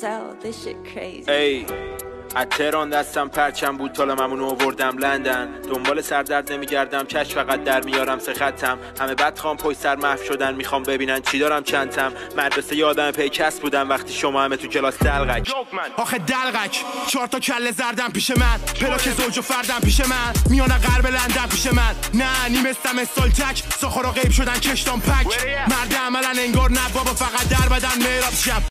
sell this shit crazy. ای از تهران دستم پرچم بود تالممونو آوردم لندن، دنبال سردرد نمیگردم کش فقط در میارم سه خطم، همه بدخوام پشت سر محو شدن میخوام ببینن چی دارم چندتم، مدرسه یادم پیکس بودم وقتی شما همه تو کلاس دلغک. آخه دلغک 4 تا کله زردم پیش من، پلاک زوج و فردم پیش من، میان غرب لندن پیش من، نه نیمستم استالتک ساخورا غیب شدن کشتام پک، مرد عملا انگار نه بابا فقط در بدن میراب شم.